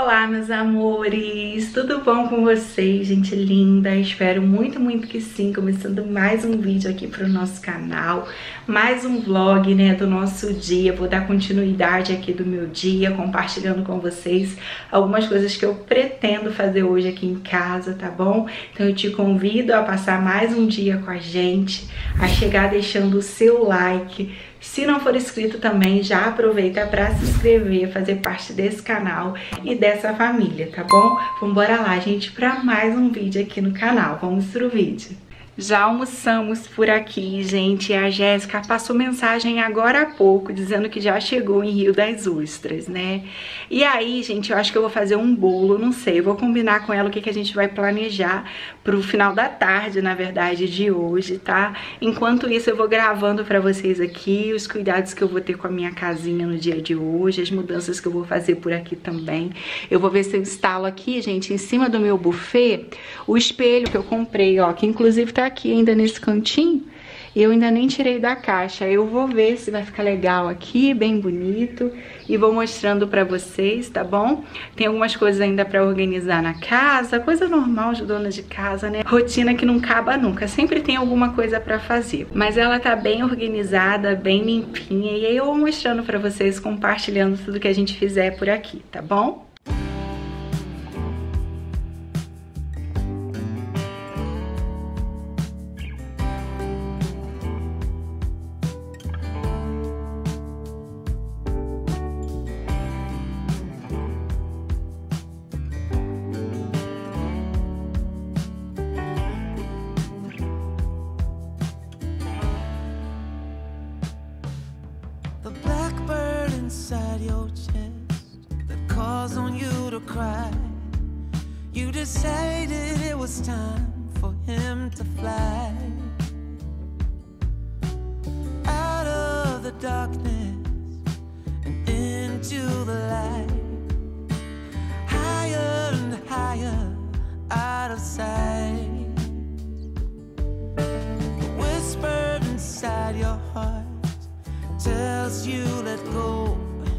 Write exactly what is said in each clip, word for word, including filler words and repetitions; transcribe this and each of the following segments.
Olá, meus amores! Tudo bom com vocês, gente linda? Espero muito, muito que sim. Começando mais um vídeo aqui para o nosso canal, mais um vlog, né, do nosso dia. Vou dar continuidade aqui do meu dia, compartilhando com vocês algumas coisas que eu pretendo fazer hoje aqui em casa, tá bom? Então eu te convido a passar mais um dia com a gente, a chegar deixando o seu like. Se não for inscrito também, já aproveita para se inscrever, fazer parte desse canal e dessa família, tá bom? Vamos embora lá, gente, para mais um vídeo aqui no canal. Vamos pro vídeo. Já almoçamos por aqui, gente. A Jéssica passou mensagem agora há pouco, dizendo que já chegou em Rio das Ostras, né? E aí, gente, eu acho que eu vou fazer um bolo, não sei. Eu vou combinar com ela o que, que a gente vai planejar pro final da tarde, na verdade, de hoje, tá? Enquanto isso, eu vou gravando pra vocês aqui os cuidados que eu vou ter com a minha casinha no dia de hoje, as mudanças que eu vou fazer por aqui também. Eu vou ver se eu instalo aqui, gente, em cima do meu buffet, o espelho que eu comprei, ó, que inclusive tá aqui ainda nesse cantinho, eu ainda nem tirei da caixa. Eu vou ver se vai ficar legal aqui, bem bonito, e vou mostrando pra vocês, tá bom? Tem algumas coisas ainda pra organizar na casa, coisa normal de dona de casa, né? Rotina que não acaba nunca, sempre tem alguma coisa pra fazer. Mas ela tá bem organizada, bem limpinha, e aí eu vou mostrando pra vocês, compartilhando tudo que a gente fizer por aqui, tá bom? Inside your chest that calls on you to cry. You decided it was time for him to fly out of the darkness and into the light, higher and higher out of sight. The whisper inside your heart tells you let go.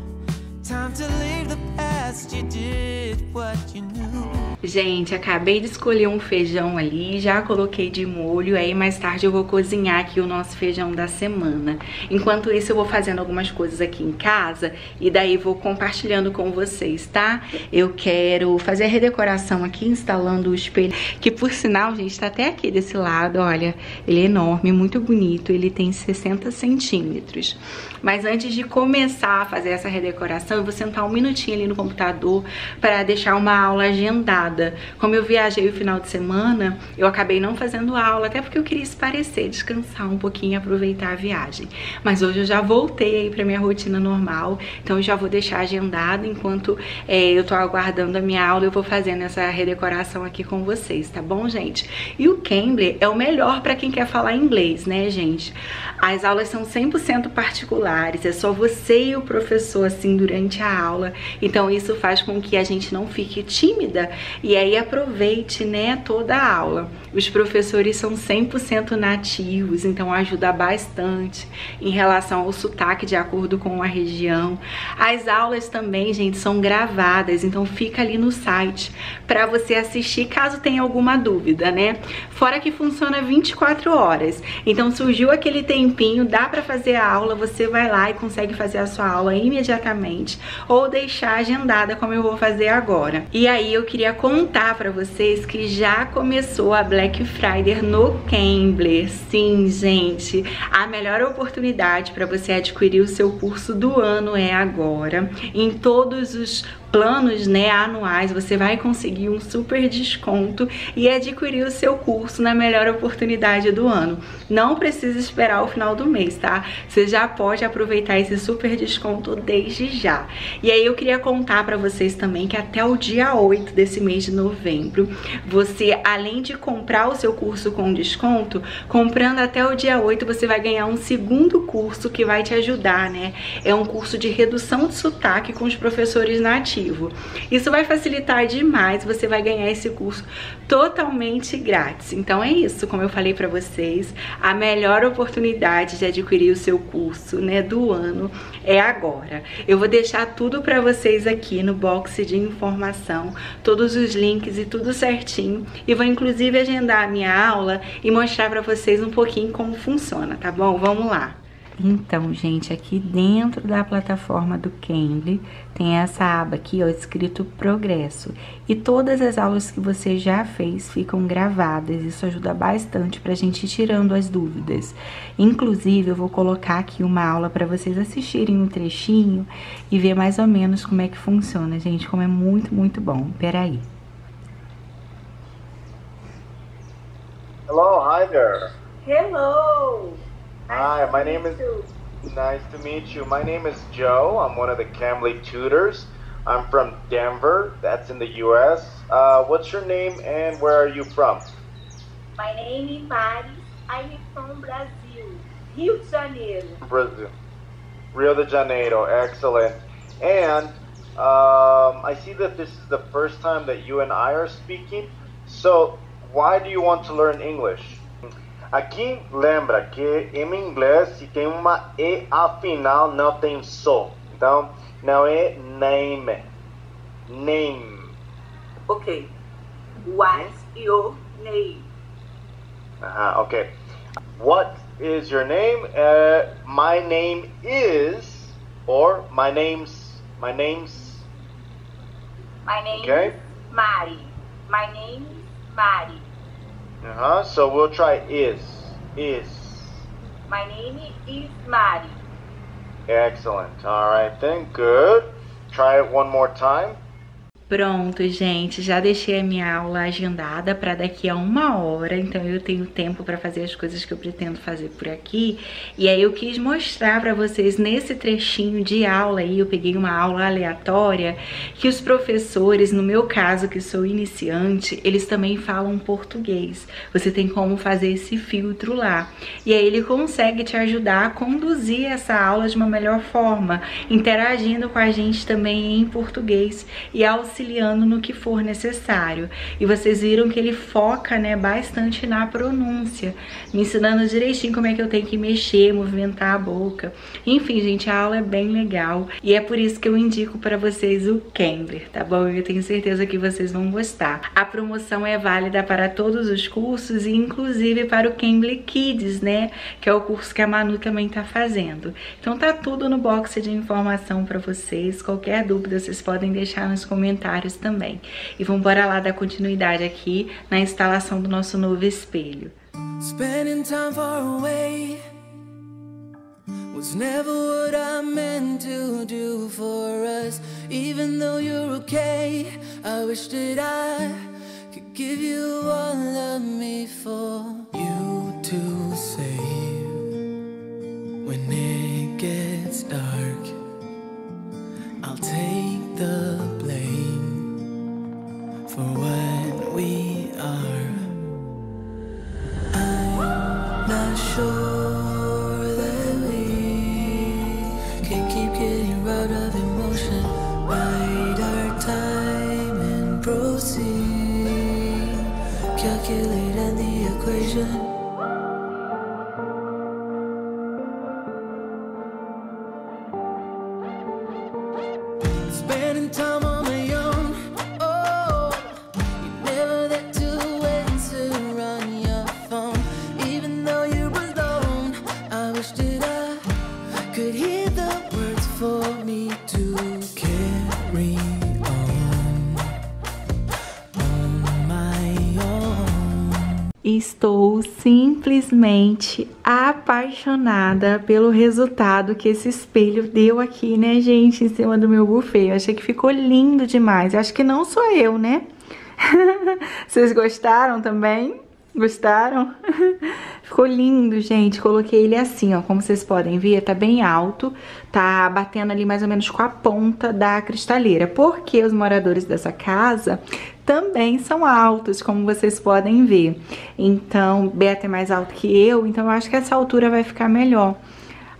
Time to leave the past, you did what you knew. Gente, acabei de escolher um feijão ali, já coloquei de molho, aí mais tarde eu vou cozinhar aqui o nosso feijão da semana. Enquanto isso eu vou fazendo algumas coisas aqui em casa e daí vou compartilhando com vocês, tá? Eu quero fazer a redecoração aqui, instalando o espelho, que por sinal, gente, tá até aqui desse lado, olha, ele é enorme, muito bonito, ele tem sessenta centímetros. Mas antes de começar a fazer essa redecoração, eu vou sentar um minutinho ali no computador para deixar uma aula agendada. Como eu viajei o final de semana, eu acabei não fazendo aula, até porque eu queria esparecer, descansar um pouquinho, aproveitar a viagem. Mas hoje eu já voltei aí pra minha rotina normal, então eu já vou deixar agendado. Enquanto é, eu tô aguardando a minha aula, eu vou fazendo essa redecoração aqui com vocês, tá bom, gente? E o Cambly é o melhor pra quem quer falar inglês, né, gente? As aulas são cem por cento particulares, é só você e o professor, assim, durante a aula. Então isso faz com que a gente não fique tímida e aí aproveite, né, toda a aula. Os professores são cem por cento nativos, então ajuda bastante em relação ao sotaque de acordo com a região. As aulas também, gente, são gravadas, então fica ali no site para você assistir caso tenha alguma dúvida, né? Fora que funciona vinte e quatro horas. Então surgiu aquele tempinho, dá para fazer a aula, você vai lá e consegue fazer a sua aula imediatamente ou deixar agendada como eu vou fazer agora. E aí eu queria contar pra vocês que já começou a Black Friday no Cambly. Sim, gente, a melhor oportunidade para você adquirir o seu curso do ano é agora. Em todos os planos, né, anuais, você vai conseguir um super desconto e adquirir o seu curso na melhor oportunidade do ano. Não precisa esperar o final do mês, tá? Você já pode aproveitar esse super desconto desde já. E aí eu queria contar pra vocês também que até o dia oito desse mês de novembro, você, além de comprar o seu curso com desconto, comprando até o dia oito, você vai ganhar um segundo curso que vai te ajudar, né? É um curso de redução de sotaque com os professores nativos. aplicativo. Isso vai facilitar demais, você vai ganhar esse curso totalmente grátis. Então é isso, como eu falei pra vocês, a melhor oportunidade de adquirir o seu curso, né, do ano é agora. Eu vou deixar tudo pra vocês aqui no box de informação, todos os links e tudo certinho, e vou inclusive agendar a minha aula e mostrar pra vocês um pouquinho como funciona, tá bom? Vamos lá! Então, gente, aqui dentro da plataforma do Cambly tem essa aba aqui, ó, escrito Progresso. E todas as aulas que você já fez ficam gravadas. Isso ajuda bastante pra gente ir tirando as dúvidas. Inclusive, eu vou colocar aqui uma aula pra vocês assistirem um trechinho e ver mais ou menos como é que funciona, gente, como é muito, muito bom. Peraí. Hello, hi there. Hello! Hi, my name is, nice to meet you. My name is Joe. I'm one of the Cambly tutors. I'm from Denver, that's in the U S. Uh, what's your name and where are you from? My name is Mari. I'm from Brazil, Rio de Janeiro. Brazil. Rio de Janeiro, excellent. And um, I see that this is the first time that you and I are speaking. So, why do you want to learn English? Aqui, lembra que em inglês, se tem uma E ao final, não tem so. Então, não é name. Name. Okay. What's your name? Uh-huh, okay. What is your name? Uh, my name is, or my name's, my name's. My name Okay. is Mari. My name is Mari. Uh-huh, so we'll try is. Is. My name is Mari. Excellent. All right then, good. Try it one more time. Pronto, gente, já deixei a minha aula agendada para daqui a uma hora, então eu tenho tempo para fazer as coisas que eu pretendo fazer por aqui. E aí eu quis mostrar para vocês nesse trechinho de aula aí, eu peguei uma aula aleatória, que os professores, no meu caso, que sou iniciante, eles também falam português. Você tem como fazer esse filtro lá. E aí ele consegue te ajudar a conduzir essa aula de uma melhor forma, interagindo com a gente também em português e auxiliando auxiliando no que for necessário. E vocês viram que ele foca, né, bastante na pronúncia, me ensinando direitinho como é que eu tenho que mexer, movimentar a boca. Enfim, gente, a aula é bem legal e é por isso que eu indico para vocês o Cambly, tá bom? Eu tenho certeza que vocês vão gostar. A promoção é válida para todos os cursos e inclusive para o Cambly Kids, né, que é o curso que a Manu também tá fazendo. Então tá tudo no box de informação para vocês. Qualquer dúvida vocês podem deixar nos comentários também. E vamos embora lá dar continuidade aqui na instalação do nosso novo espelho. Spending time far away was never what I meant to do for us. Even though you're okay, I wish that I could give you all of me for you to save. When it gets dark, I'll take the blame for what we are. I'm not sure that we can keep getting robbed of emotion. Bide our time and proceed. Calculate in the equation. Spending time on my own. Oh, you never there to answer on your phone. Even though you were alone, I wish that I could hear the words for me to carry on, on my own. Estou simplesmente apaixonada pelo resultado que esse espelho deu aqui, né, gente, em cima do meu buffet. Eu achei que ficou lindo demais. Eu acho que não sou eu, né? Vocês gostaram também? Gostaram? Ficou lindo, gente. Coloquei ele assim, ó, como vocês podem ver, tá bem alto, tá batendo ali mais ou menos com a ponta da cristaleira, porque os moradores dessa casa também são altos, como vocês podem ver. Então, Beto é mais alto que eu, então eu acho que essa altura vai ficar melhor.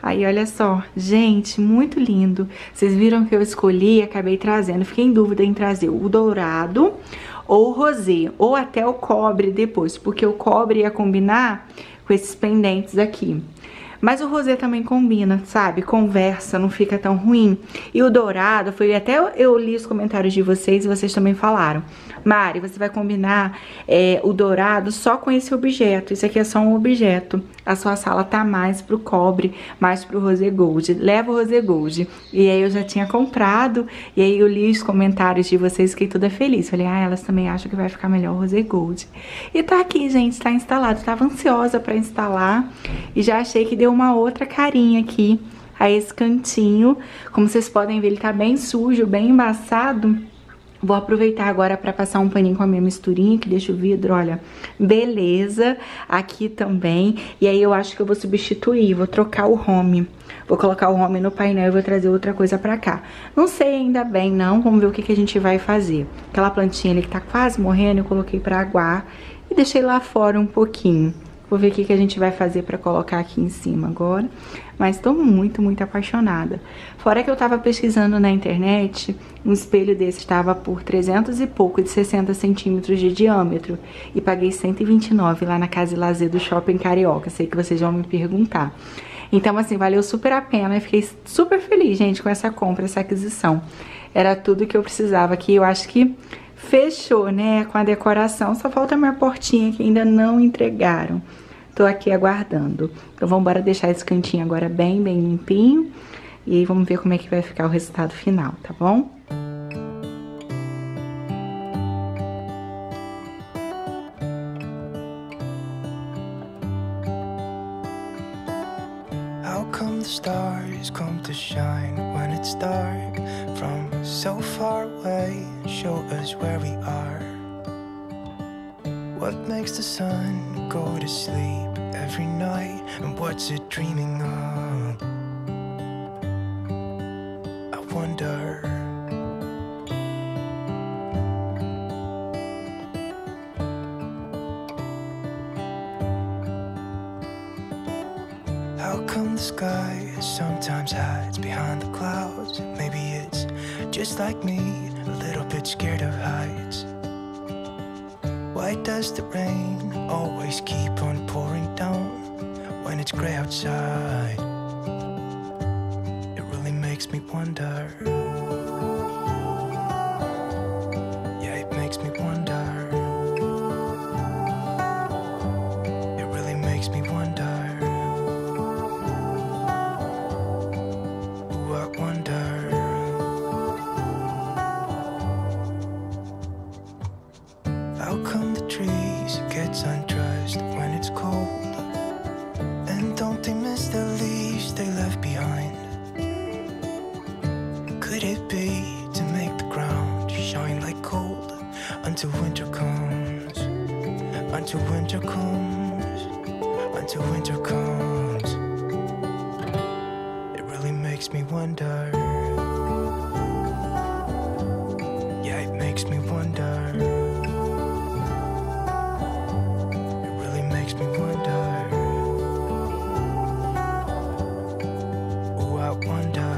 Aí, olha só, gente, muito lindo. Vocês viram que eu escolhi e acabei trazendo. Fiquei em dúvida em trazer o dourado ou o rosé, ou até o cobre depois, porque o cobre ia combinar com esses pendentes aqui. Mas o rosé também combina, sabe? Conversa, não fica tão ruim. E o dourado, foi até eu li os comentários de vocês e vocês também falaram. Mari, você vai combinar é, o dourado só com esse objeto. Isso aqui é só um objeto. A sua sala tá mais pro cobre, mais pro rosé gold. Leva o rosé gold. E aí eu já tinha comprado. E aí eu li os comentários de vocês, fiquei toda feliz. Falei, ah, elas também acham que vai ficar melhor o rosé gold. E tá aqui, gente, tá instalado. Tava ansiosa pra instalar. E já achei que deu uma outra carinha aqui a esse cantinho. Como vocês podem ver, ele tá bem sujo, bem embaçado. Vou aproveitar agora para passar um paninho com a minha misturinha, que deixa o vidro, olha, beleza, aqui também. E aí eu acho que eu vou substituir, vou trocar o home. Vou colocar o home no painel e vou trazer outra coisa pra cá. Não sei ainda bem, não, vamos ver o que, que a gente vai fazer. Aquela plantinha ali que tá quase morrendo, eu coloquei pra aguar e deixei lá fora um pouquinho. Vou ver o que, que a gente vai fazer pra colocar aqui em cima agora. Mas tô muito, muito apaixonada. Fora que eu tava pesquisando na internet, um espelho desse estava por trezentos e pouco, de sessenta centímetros de diâmetro. E paguei cento e vinte e nove lá na Casa e Lazer do Shopping Carioca. Sei que vocês vão me perguntar. Então, assim, valeu super a pena. Eu fiquei super feliz, gente, com essa compra, essa aquisição. Era tudo que eu precisava aqui. Eu acho que fechou, né, com a decoração. Só falta a minha portinha que ainda não entregaram. Tô aqui aguardando. Então vamos embora deixar esse cantinho agora bem, bem limpinho. E aí vamos ver como é que vai ficar o resultado final, tá bom? How come the stars come to shine when it's dark from so far away and show us where we are? What makes the sun go to sleep every night, and what's it dreaming of? I wonder. How come the sky sometimes hides behind the clouds? Maybe it's just like me, a little bit scared of heights. Why does the rain always keep on pouring down when it's gray outside? It really makes me wonder. Yeah, it makes me wonder. It really makes me wonder. Ooh, I wonder. How come the trees get undressed when it's cold? And don't they miss the leaves they left behind? Could it be to make the ground shine like gold until winter comes? Until winter comes, until winter comes. It really makes me wonder. Yeah, it makes me wonder. Makes me wonder. Oh, I wonder.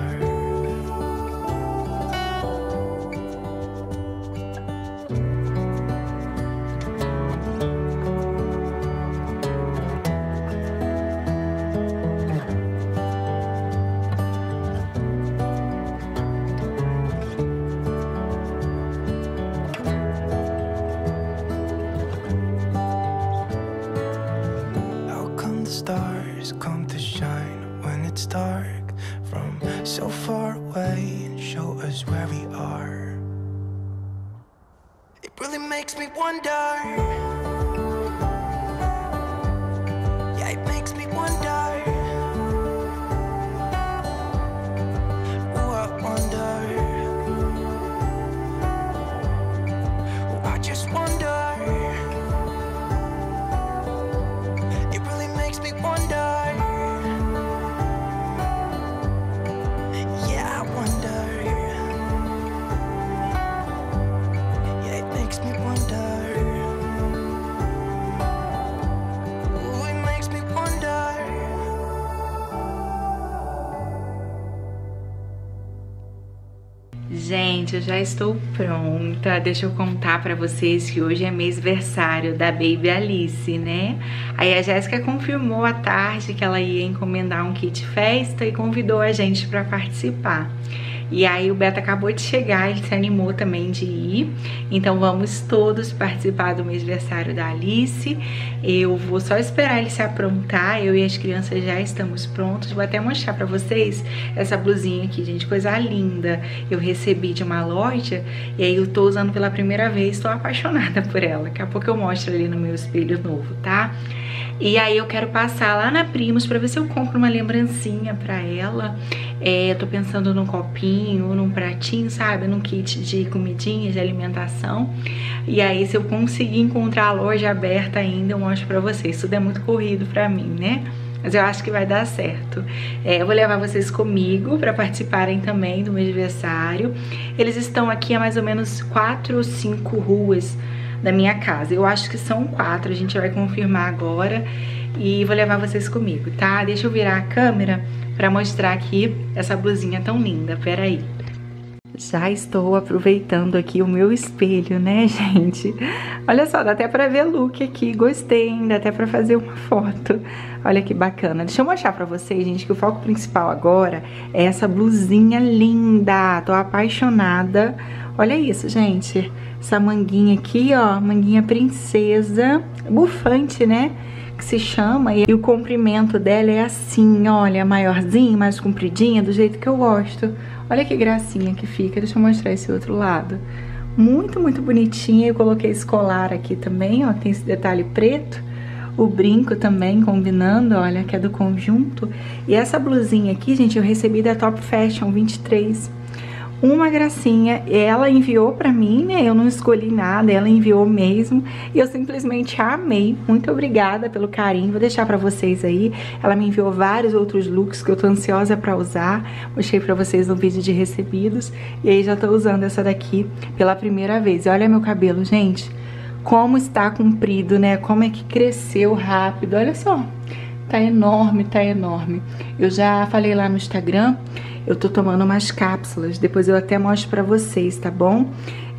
Stars come to shine when it's dark from so far away and show us where we are. It really makes me wonder. Yeah, it makes me wonder. Oh, I wonder. Oh, I just wonder. Makes me wonder. Yeah, I wonder. Yeah, it makes me wonder. Gente, eu já estou pronta. Deixa eu contar pra vocês que hoje é mêsversário da Baby Alice, né? Aí a Jéssica confirmou à tarde que ela ia encomendar um kit festa e convidou a gente pra participar. E aí o Beto acabou de chegar, ele se animou também de ir. Então vamos todos participar do mêsversário da Alice. Eu vou só esperar ele se aprontar, eu e as crianças já estamos prontos. Vou até mostrar pra vocês essa blusinha aqui, gente, coisa linda. Eu recebi de uma loja e aí eu tô usando pela primeira vez, tô apaixonada por ela. Daqui a pouco eu mostro ali no meu espelho novo, tá? E aí eu quero passar lá na Primos pra ver se eu compro uma lembrancinha pra ela. É, eu tô pensando num copinho, num pratinho, sabe? Num kit de comidinhas, de alimentação. E aí se eu conseguir encontrar a loja aberta ainda, eu mostro pra vocês. Tudo é muito corrido pra mim, né? Mas eu acho que vai dar certo. É, eu vou levar vocês comigo pra participarem também do meu aniversário. Eles estão aqui a mais ou menos quatro ou cinco ruas da minha casa. Eu acho que são quatro, a gente vai confirmar agora. E vou levar vocês comigo, tá? Deixa eu virar a câmera pra mostrar aqui essa blusinha tão linda. Pera aí. Já estou aproveitando aqui o meu espelho, né, gente? Olha só, dá até pra ver look aqui. Gostei, hein? Dá até pra fazer uma foto. Olha que bacana. Deixa eu mostrar pra vocês, gente, que o foco principal agora é essa blusinha linda. Tô apaixonada. Olha isso, gente. Essa manguinha aqui, ó, manguinha princesa, bufante, né? Que se chama, e o comprimento dela é assim, olha, maiorzinho, mais compridinha, do jeito que eu gosto. Olha que gracinha que fica. Deixa eu mostrar esse outro lado. Muito, muito bonitinha. Eu coloquei esse colar aqui também, ó, tem esse detalhe preto. O brinco também combinando, olha, que é do conjunto. E essa blusinha aqui, gente, eu recebi da Top Fashion vinte e três. Uma gracinha, ela enviou pra mim, né, eu não escolhi nada, ela enviou mesmo, e eu simplesmente amei. Muito obrigada pelo carinho, vou deixar pra vocês aí. Ela me enviou vários outros looks que eu tô ansiosa pra usar, mostrei pra vocês no vídeo de recebidos, e aí já tô usando essa daqui pela primeira vez. E olha meu cabelo, gente, como está comprido, né, como é que cresceu rápido, olha só. Tá enorme, tá enorme. Eu já falei lá no Instagram, eu tô tomando umas cápsulas, depois eu até mostro pra vocês, tá bom?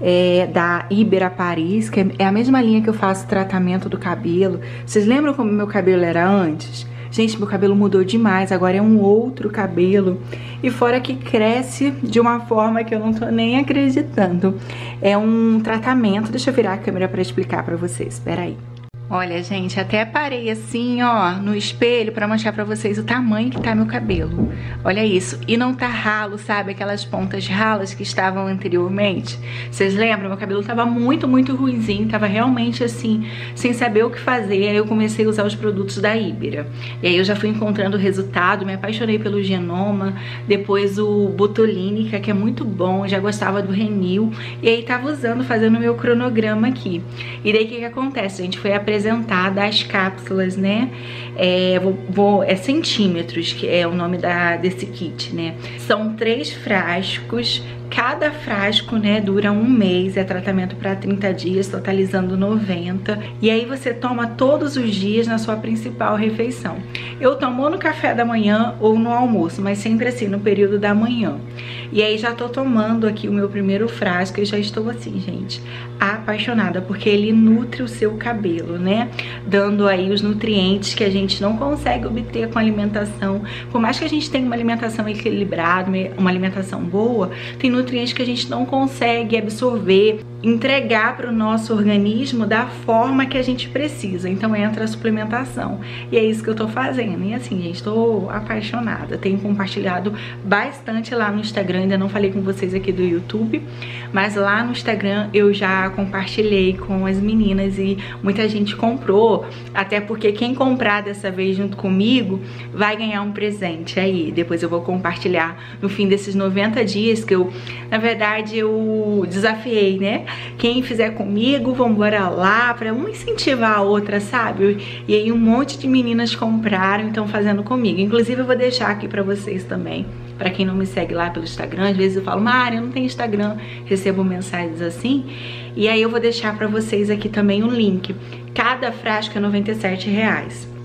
É da Ibera Paris, que é a mesma linha que eu faço tratamento do cabelo. Vocês lembram como meu cabelo era antes? Gente, meu cabelo mudou demais, agora é um outro cabelo. E fora que cresce de uma forma que eu não tô nem acreditando. É um tratamento, deixa eu virar a câmera pra explicar pra vocês, espera aí. Olha, gente, até parei assim, ó, no espelho pra mostrar pra vocês o tamanho que tá meu cabelo. Olha isso. E não tá ralo, sabe? Aquelas pontas ralas que estavam anteriormente. Vocês lembram? Meu cabelo tava muito, muito ruinzinho. Tava realmente assim, sem saber o que fazer. Aí eu comecei a usar os produtos da Ibera. E aí eu já fui encontrando o resultado. Me apaixonei pelo Genoma. Depois o Botulínica, que é muito bom. Eu já gostava do Renil. E aí tava usando, fazendo o meu cronograma aqui. E daí o que que acontece, gente? Foi apresentada as cápsulas, né? É, vou, vou, é centímetros, que é o nome da, desse kit, né? São três frascos. Cada frasco, né, dura um mês, é tratamento para trinta dias, totalizando noventa. E aí você toma todos os dias na sua principal refeição. Eu tomo ou no café da manhã ou no almoço, mas sempre assim, no período da manhã. E aí já tô tomando aqui o meu primeiro frasco e já estou assim, gente, apaixonada, porque ele nutre o seu cabelo, né? Dando aí os nutrientes que a gente não consegue obter com a alimentação. Por mais que a gente tenha uma alimentação equilibrada, uma alimentação boa, tem nutrientes que a gente não consegue absorver, entregar para o nosso organismo da forma que a gente precisa. Então entra a suplementação. E é isso que eu tô fazendo. E assim, gente, tô apaixonada. Tenho compartilhado bastante lá no Instagram. Ainda não falei com vocês aqui do YouTube, mas lá no Instagram eu já compartilhei com as meninas e muita gente comprou. Até porque quem comprar dessa vez junto comigo vai ganhar um presente aí. Depois eu vou compartilhar no fim desses noventa dias que eu, na verdade, eu desafiei, né? Quem fizer comigo, vambora lá, pra uma incentivar a outra, sabe? E aí um monte de meninas compraram e estão fazendo comigo. Inclusive eu vou deixar aqui pra vocês também, pra quem não me segue lá pelo Instagram. Às vezes eu falo, Mari, eu não tenho Instagram, recebo mensagens assim. E aí eu vou deixar pra vocês aqui também um link. Cada frasco é noventa e sete reais.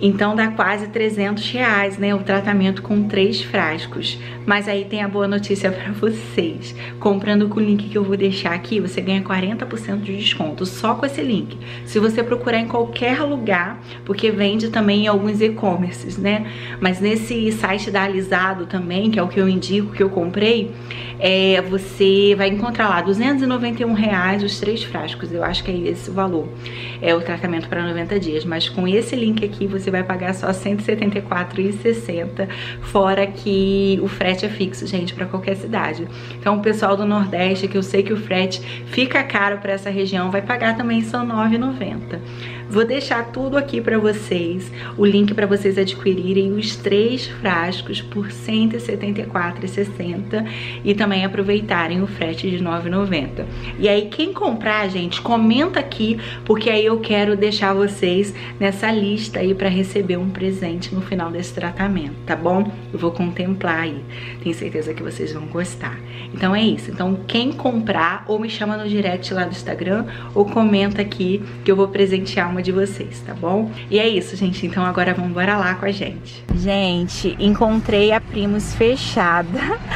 Então dá quase trezentos reais, né, o tratamento com três frascos. Mas aí tem a boa notícia pra vocês. Comprando com o link que eu vou deixar aqui, você ganha quarenta por cento de desconto só com esse link. Se você procurar em qualquer lugar, porque vende também em alguns e-commerces, né? Mas nesse site da Alisado também, que é o que eu indico, que eu comprei, é, você vai encontrar lá duzentos e noventa e um reais os três frascos. Eu acho que é esse o valor. É o tratamento para noventa dias. Mas com esse link aqui, você vai pagar só cento e setenta e quatro reais e sessenta centavos, fora que o frete é fixo, gente, para qualquer cidade. Então o pessoal do Nordeste, que eu sei que o frete fica caro para essa região, vai pagar também só nove reais e noventa centavos. Vou deixar tudo aqui para vocês, o link para vocês adquirirem os três frascos por cento e setenta e quatro reais e sessenta centavos e também aproveitarem o frete de nove reais e noventa centavos. E aí quem comprar, gente, comenta aqui, porque aí eu quero deixar vocês nessa lista aí para receber um presente no final desse tratamento, tá bom? Eu vou contemplar aí, tenho certeza que vocês vão gostar. Então é isso, então quem comprar, ou me chama no direct lá do Instagram, ou comenta aqui que eu vou presentear uma de vocês, tá bom? E é isso, gente, então agora vamos embora lá com a gente. Gente, encontrei a Primus fechada,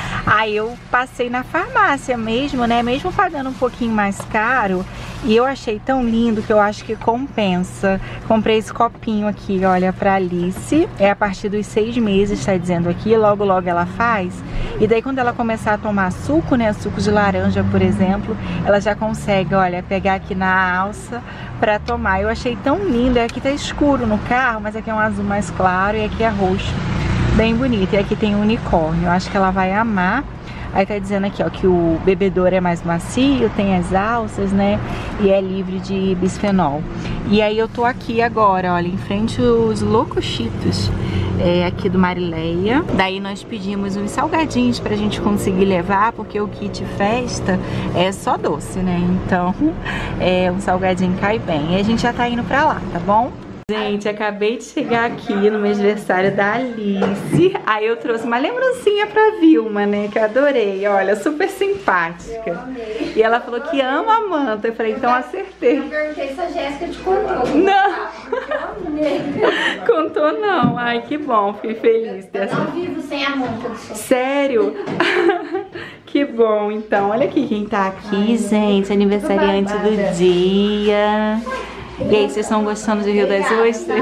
aí eu passei na farmácia mesmo, né, mesmo pagando um pouquinho mais caro, e eu achei tão lindo que eu acho que compensa. Comprei esse copinho aqui, olha, pra Alice, é a partir dos seis meses, tá dizendo aqui, logo logo ela faz, e daí quando ela começar a tomar suco, né, suco de laranja, por exemplo, ela já consegue, olha, pegar aqui na alça pra tomar. Eu achei tão lindo, aqui tá escuro no carro, mas aqui é um azul mais claro e aqui é roxo, bem bonito, e aqui tem um unicórnio, eu acho que ela vai amar. Aí tá dizendo aqui, ó, que o bebedouro é mais macio, tem as alças, né, e é livre de bisfenol. E aí eu tô aqui agora, olha, em frente aos Locochitos, é, aqui do Marileia. Daí nós pedimos uns salgadinhos pra gente conseguir levar, porque o kit festa é só doce, né, então é, um salgadinho cai bem. E a gente já tá indo pra lá, tá bom? Gente, acabei de chegar aqui no meu aniversário da Alice. Aí eu trouxe uma lembrancinha pra Vilma, né? Que eu adorei. Olha, super simpática. Eu amei. E ela falou que ama a manta. Eu falei, então acertei. Eu perguntei se a Jéssica te contou. Não. Eu amei. Contou não. Ai, que bom. Fiquei feliz. Eu não vivo sem a manta do seu. Sério? Que bom, então. Olha aqui quem tá aqui, ai, gente. Aniversariante do dia. E aí, vocês estão gostando de Rio das Ostras?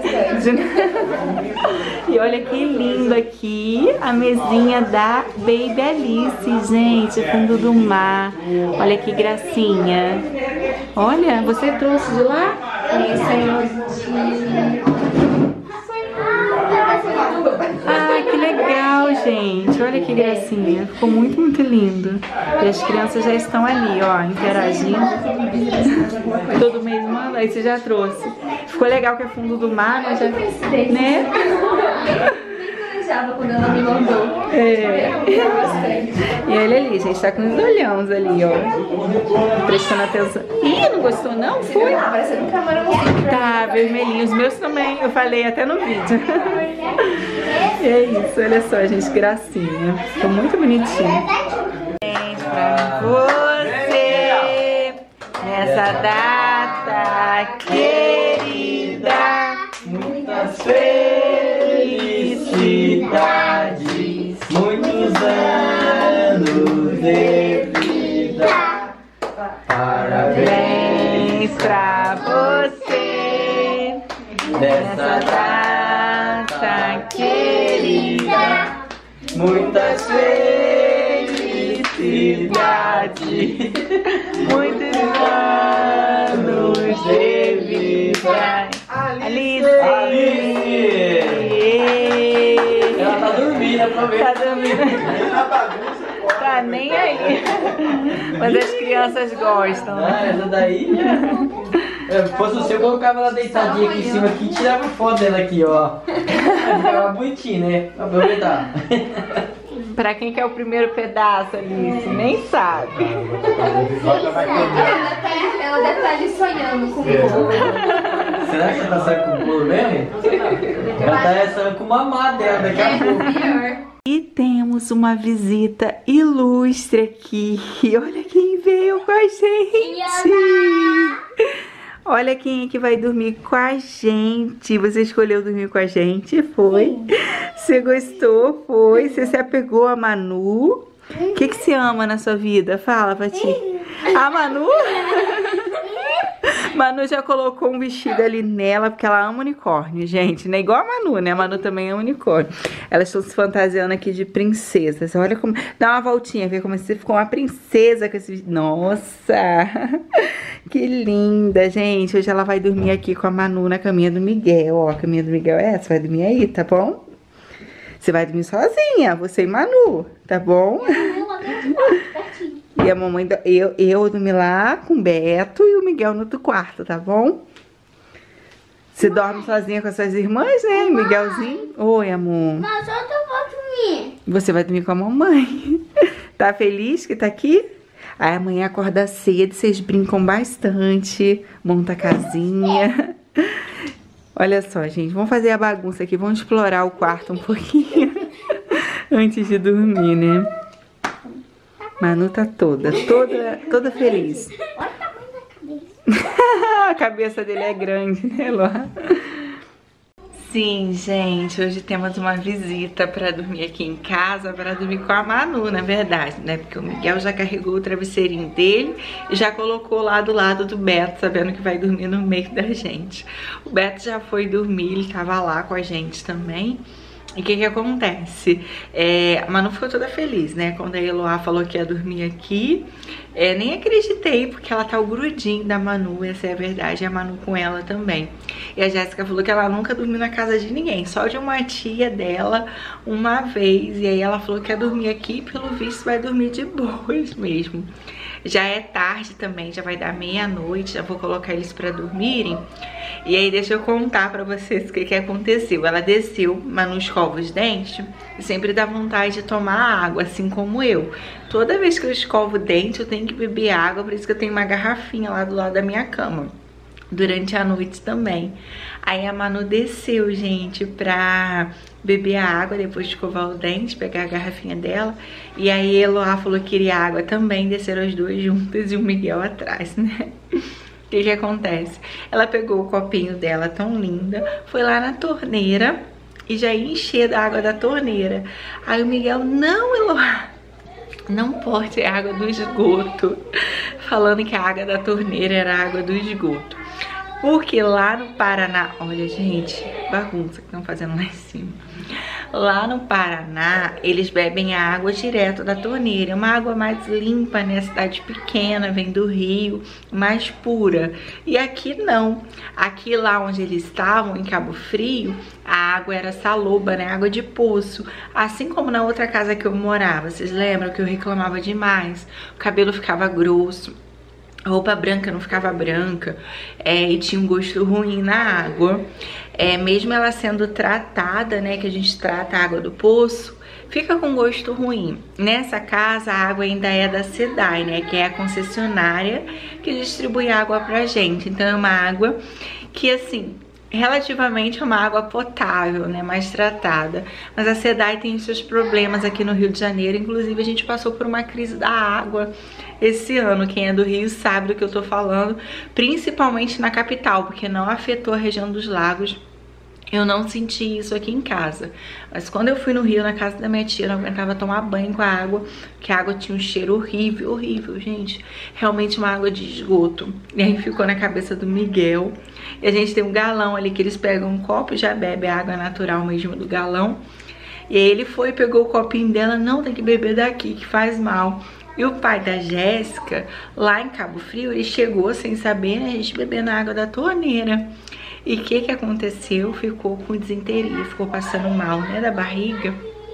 E olha que lindo aqui a mesinha da Baby Alice, gente, fundo do mar. Olha que gracinha. Olha, você trouxe de lá? Ah, que legal, gente. Olha que gracinha. Ficou muito, muito lindo. E as crianças já estão ali, ó, interagindo. Todo mês manda. Aí você já trouxe. Ficou legal que é fundo do mar, né? Já, né? Quando ela me mandou. É. E olha ali, gente, tá com os olhões ali, ó. Prestando atenção. Ih, não gostou não? Foi? Tá parecendo um camarão. Tá, vermelhinho. Os meus também, eu falei até no vídeo. E é isso, olha só, gente, gracinha. Ficou muito bonitinho. Gente, pra você, nessa data querida, muitas felicidades, muitos anos de vida. Parabéns pra você, nessa data querida, muitas felicidades, muitos anos de vida. Alice! Alice! Ela tá dormindo, aproveita. Tá dormindo. Tá nem aí. Mas as crianças gostam. Ah, essa daí, se fosse o seu, eu colocava ela deitadinha aqui em cima aqui e tirava foto dela aqui, ó. Ficava bonitinho, né? Pra aproveitar. Pra quem quer o primeiro pedaço, Alice? Nem sabe. Ela deve estar ali sonhando com o bolo. Será que ela tá saindo com o bolo mesmo? Ela tá saindo com o mamá dela daqui a pouco. Pior. E temos uma visita ilustre aqui. Olha quem veio com a gente. Olha quem é que vai dormir com a gente. Você escolheu dormir com a gente, foi? Sim. Você gostou, foi? Você se apegou a Manu? O que que você ama na sua vida? Fala, Pati. A Manu? Manu já colocou um vestido ali nela, porque ela ama unicórnio, gente. Não é igual a Manu, né? A Manu também ama unicórnio. Elas estão se fantasiando aqui de princesas. Olha como... Dá uma voltinha, vê como você ficou uma princesa com esse vestido. Nossa! Que linda, gente. Hoje ela vai dormir aqui com a Manu na caminha do Miguel. Ó, a caminha do Miguel é essa. Vai dormir aí, tá bom? Você vai dormir sozinha, você e Manu, tá bom? E a mamãe, eu, eu dormi lá com o Beto e o Miguel no outro quarto, tá bom? Você dorme sozinha com as suas irmãs, né? Mãe. Miguelzinho. Oi, amor. Mas eu vou dormir. Você vai dormir com a mamãe. Tá feliz que tá aqui? Aí amanhã acorda cedo, vocês brincam bastante, monta a casinha. Olha só, gente, vamos fazer a bagunça aqui, vamos explorar o quarto um pouquinho antes de dormir, né? Manu tá toda, toda, toda feliz. Olha o tamanho da cabeça. A cabeça dele é grande, né, Lua? Sim, gente, hoje temos uma visita pra dormir aqui em casa, pra dormir com a Manu, na verdade, né? Porque o Miguel já carregou o travesseirinho dele e já colocou lá do lado do Beto, sabendo que vai dormir no meio da gente. O Beto já foi dormir, ele tava lá com a gente também. E o que que acontece? É, a Manu ficou toda feliz, né? Quando a Eloá falou que ia dormir aqui, é, nem acreditei, porque ela tá o grudinho da Manu, essa é a verdade, e a Manu com ela também. E a Jéssica falou que ela nunca dormiu na casa de ninguém, só de uma tia dela uma vez. E aí ela falou que ia dormir aqui e pelo visto vai dormir de boas mesmo. Já é tarde também, já vai dar meia-noite, já vou colocar eles pra dormirem. E aí deixa eu contar pra vocês o que que aconteceu. Ela desceu, Manu escova os dentes e sempre dá vontade de tomar água, assim como eu. Toda vez que eu escovo o dente eu tenho que beber água, por isso que eu tenho uma garrafinha lá do lado da minha cama. Durante a noite também. Aí a Manu desceu, gente, pra beber a água depois de escovar o dente, pegar a garrafinha dela. E aí a Eloá falou que queria água também, desceram as duas juntas e o Miguel atrás, né? O que que acontece? Ela pegou o copinho dela, tão linda, foi lá na torneira e já ia encher da água da torneira. Aí o Miguel, não, Eloá, não pode, é água do esgoto. Falando que a água da torneira era a água do esgoto. Porque lá no Paraná, olha, gente, bagunça que estão fazendo lá em cima. Lá no Paraná, eles bebem a água direto da torneira. É uma água mais limpa, né? Cidade pequena, vem do rio, mais pura. E aqui não. Aqui lá onde eles estavam, em Cabo Frio, a água era saloba, né? Água de poço. Assim como na outra casa que eu morava. Vocês lembram que eu reclamava demais? O cabelo ficava grosso. A roupa branca não ficava branca, é, e tinha um gosto ruim na água. É, mesmo ela sendo tratada, né, que a gente trata a água do poço, fica com gosto ruim. Nessa casa a água ainda é da SEDAI, né, que é a concessionária que distribui água pra gente. Então é uma água que, assim, relativamente é uma água potável, né, mais tratada. Mas a SEDAI tem os seus problemas aqui no Rio de Janeiro. Inclusive a gente passou por uma crise da água esse ano. Quem é do Rio sabe do que eu tô falando, principalmente na capital, porque não afetou a região dos lagos. Eu não senti isso aqui em casa. Mas quando eu fui no Rio, na casa da minha tia, eu não aguentava tomar banho com a água, porque a água tinha um cheiro horrível, horrível, gente. Realmente uma água de esgoto. E aí ficou na cabeça do Miguel. E a gente tem um galão ali que eles pegam um copo e já bebe a água natural mesmo do galão. E aí ele foi, pegou o copinho dela, não, tem que beber daqui, que faz mal. E o pai da Jéssica, lá em Cabo Frio, ele chegou sem saber, né, a gente bebendo a água da torneira. E o que que aconteceu? Ficou com desinteria, ficou passando mal, né, da barriga.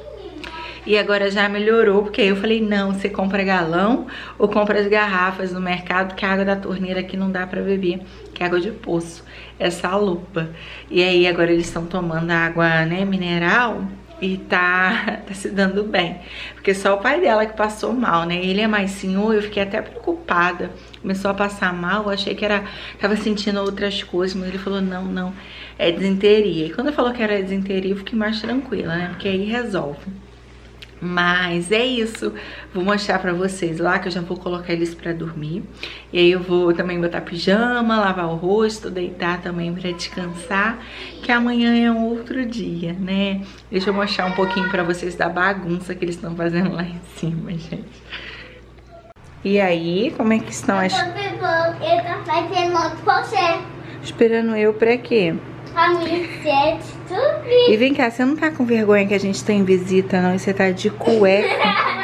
E agora já melhorou, porque aí eu falei, não, você compra galão ou compra as garrafas no mercado, que a água da torneira aqui não dá pra beber, que é água de poço, é saloba. E aí agora eles estão tomando água, né, mineral, e tá, tá se dando bem. Porque só o pai dela que passou mal, né? Ele é mais senhor, eu fiquei até preocupada. Começou a passar mal, eu achei que era... Tava sentindo outras coisas, mas ele falou, não, não, é desinteria. E quando ele falou que era desinteria, eu fiquei mais tranquila, né? Porque aí resolve. Mas é isso, vou mostrar pra vocês lá que eu já vou colocar eles pra dormir. E aí eu vou também botar pijama, lavar o rosto, deitar também pra descansar, que amanhã é um outro dia, né? Deixa eu mostrar um pouquinho pra vocês da bagunça que eles estão fazendo lá em cima, gente. E aí, como é que estão as... Ele tá fazendo você. Esperando eu pra quê? A minha sede, tudo. E vem cá, você não tá com vergonha que a gente tem visita, não? E você tá de cueca.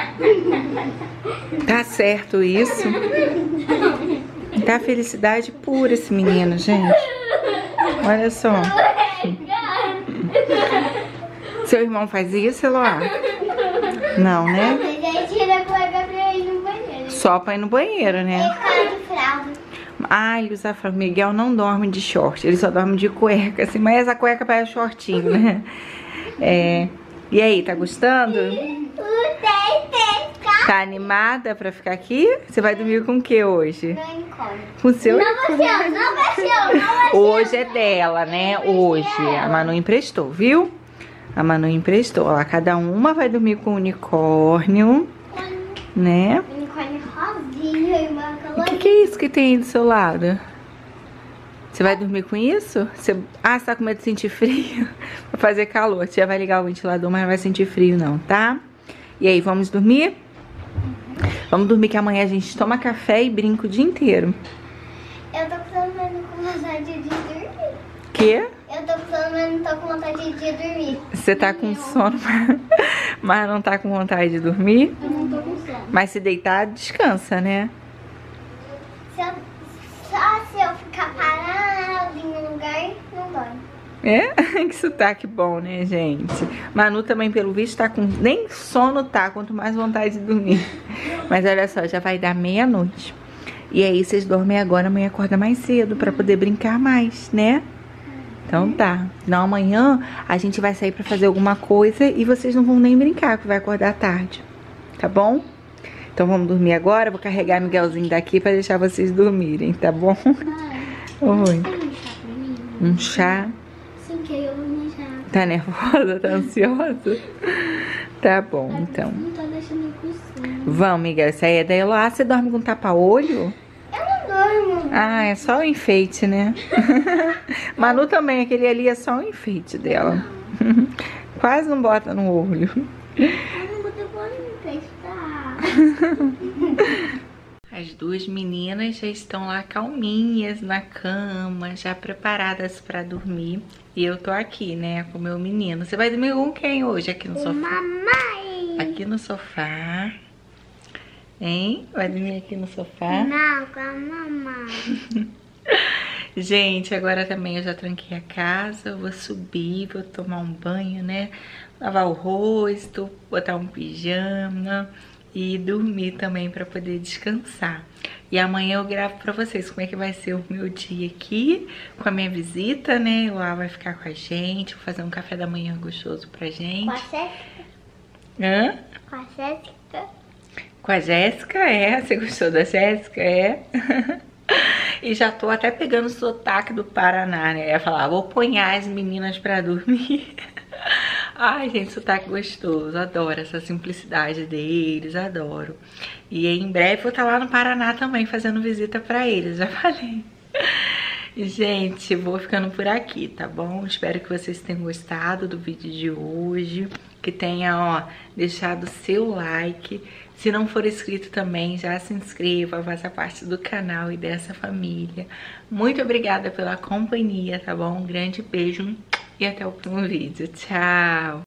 Tá certo isso? Tá felicidade pura esse menino, gente. Olha só. Seu irmão faz isso, Eloá? Não, né? Mas aí tira a cueca pra ir no banheiro. Só pra ir no banheiro, né? Ele fica de fralda. Ai, o Zafra, Miguel não dorme de short, ele só dorme de cueca, assim, mas essa cueca parece shortinho, né? É. E aí, tá gostando? Tá animada pra ficar aqui? Você vai dormir com o que hoje? Com o seu? Não vai ser, não vai ser, não vai ser. Hoje é dela, né? Hoje. A Manu emprestou, viu? A Manu emprestou. Ó, cada uma vai dormir com o unicórnio, né? Unicórnio rosinha e uma O que, que é isso que tem aí do seu lado? Você vai dormir com isso? Você... Ah, você tá com medo de sentir frio? Vai fazer calor. Você já vai ligar o ventilador, mas não vai sentir frio não, tá? E aí, vamos dormir? Vamos dormir que amanhã a gente toma café e brinca o dia inteiro. Eu tô precisando com vontade de dormir. Quê? Eu tô precisando, mas não tô com vontade de dormir. Você tá com sono, mas não tá com vontade de dormir? Eu não tô com sono. Mas se deitar, descansa, né? Se eu, só se eu ficar parado em um lugar, não dói. É? Que sotaque bom, né, gente? Manu também, pelo visto, tá com... Nem sono tá, quanto mais vontade de dormir. Mas olha só, já vai dar meia-noite. E aí, vocês dormem agora, amanhã acorda mais cedo pra poder brincar mais, né? Então tá. Senão amanhã a gente vai sair pra fazer alguma coisa e vocês não vão nem brincar, porque vai acordar tarde. Tá bom? Então vamos dormir agora. Vou carregar Miguelzinho daqui pra deixar vocês dormirem, tá bom? Oi. Um chá. Sim, que eu vou me já. Tá nervosa? Tá ansiosa? Tá bom, então. Não tô deixando com sono. Vamos, Miguel. Isso aí é da Eloá. Você dorme com tapa-olho? Eu não dormo. Ah, é só o enfeite, né? Manu também, aquele ali é só o enfeite dela. Quase não bota no olho. Eu não vou depois me testar. As duas meninas já estão lá calminhas na cama, já preparadas pra dormir. E eu tô aqui, né, com o meu menino. Você vai dormir com quem hoje aqui no sofá? Mamãe. Aqui no sofá. Hein? Vai dormir aqui no sofá? Não, com a mamãe. Gente, agora também eu já tranquei a casa. Eu vou subir, vou tomar um banho, né? Lavar o rosto, botar um pijama e dormir também pra poder descansar. E amanhã eu gravo pra vocês como é que vai ser o meu dia aqui com a minha visita, né? Lá vai ficar com a gente, vou fazer um café da manhã gostoso pra gente. Com a Jéssica? Hã? Com a Jéssica? Com a Jéssica, é. Você gostou da Jéssica? É. E já tô até pegando o sotaque do Paraná, né? Eu ia falar, vou ponhar as meninas pra dormir. Ai, gente, sotaque gostoso. Adoro essa simplicidade deles, adoro. E em breve vou estar lá no Paraná também fazendo visita pra eles, já falei. Gente, vou ficando por aqui, tá bom? Espero que vocês tenham gostado do vídeo de hoje. Que tenha, ó, deixado o seu like. Se não for inscrito também, já se inscreva, faça parte do canal e dessa família. Muito obrigada pela companhia, tá bom? Um grande beijo e até o próximo vídeo. Tchau!